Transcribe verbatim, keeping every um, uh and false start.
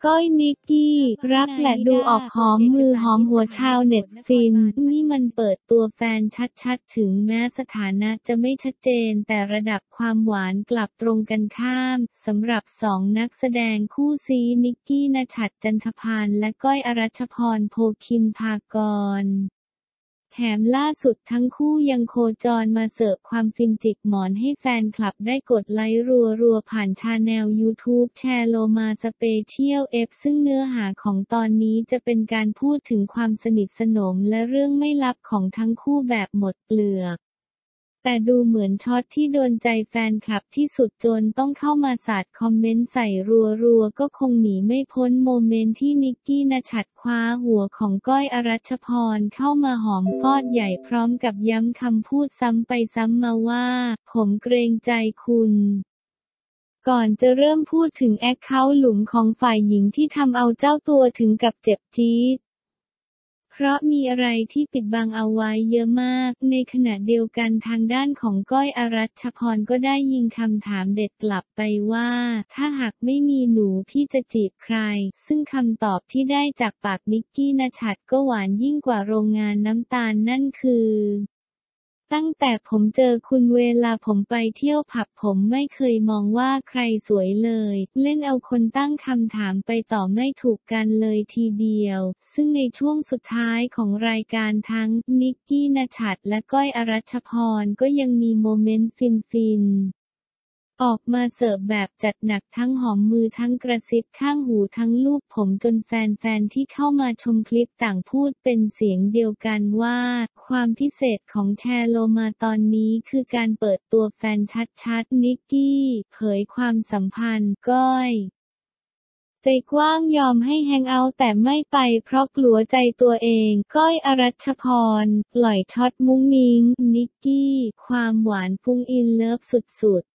ก้อยนิกกี้รักและดูออกหอมมือหอมหัวชาวเน็ตฟินนี่มันเปิดตัวแฟนชัดๆถึงแม้สถานะจะไม่ชัดเจนแต่ระดับความหวานกลับตรงกันข้ามสำหรับสองนักแสดงคู่ซี้นิกกี้ณฉัตร จันทพานและก้อยอรัชพรโพคินพากรแถมล่าสุดทั้งคู่ยังโคจรมาเสิร์ฟความฟินจิกหมอนให้แฟนคลับได้กดไลค์รัวๆผ่านชาแนล YouTube แชร์โลมาสเปเชียลเอฟซึ่งเนื้อหาของตอนนี้จะเป็นการพูดถึงความสนิทสนมและเรื่องไม่ลับของทั้งคู่แบบหมดเปลือกแต่ดูเหมือนช็อตที่โดนใจแฟนคลับที่สุดจนต้องเข้ามาสาดคอมเมนต์ใส่รัวๆก็คงหนีไม่พ้นโมเมนต์ที่นิกกี้ณฉัตรคว้าหัวของก้อยอรัชพรเข้ามาหอมฟอดใหญ่พร้อมกับย้ำคำพูดซ้ำไปซ้ำมาว่าผมเกรงใจคุณก่อนจะเริ่มพูดถึงแอคเคาท์หลุมของฝ่ายหญิงที่ทำเอาเจ้าตัวถึงกับเจ็บจี๊ดเพราะมีอะไรที่ปิดบังเอาไว้เยอะมากในขณะเดียวกันทางด้านของก้อยอรัชพรก็ได้ยิงคำถามเด็ดกลับไปว่าถ้าหากไม่มีหนูพี่จะจีบใครซึ่งคำตอบที่ได้จากปากนิกกี้ณฉัตรก็หวานยิ่งกว่าโรงงานน้ำตาลนั่นคือตั้งแต่ผมเจอคุณเวลาผมไปเที่ยวผับผมไม่เคยมองว่าใครสวยเลยเล่นเอาคนตั้งคำถามไปต่อไม่ถูกกันเลยทีเดียวซึ่งในช่วงสุดท้ายของรายการทั้งนิกกี้ณฉัตรและก้อยอรัชพรก็ยังมีโมเมนต์ฟินๆออกมาเสิร์ฟแบบจัดหนักทั้งหอมมือทั้งกระซิบข้างหูทั้งลูบผมจนแฟนๆที่เข้ามาชมคลิปต่างพูดเป็นเสียงเดียวกันว่าความพิเศษของแชร์โลมาตอนนี้คือการเปิดตัวแฟนชัดๆนิกกี้เผยความสัมพันธ์ก้อยใจกว้างยอมให้แฮงเอาท์แต่ไม่ไปเพราะกลัวใจตัวเองก้อยอรัชพรปล่อยช็อตมุ้งมิ้งนิกกี้ความหวานฟุ้งอินเลิฟสุดๆ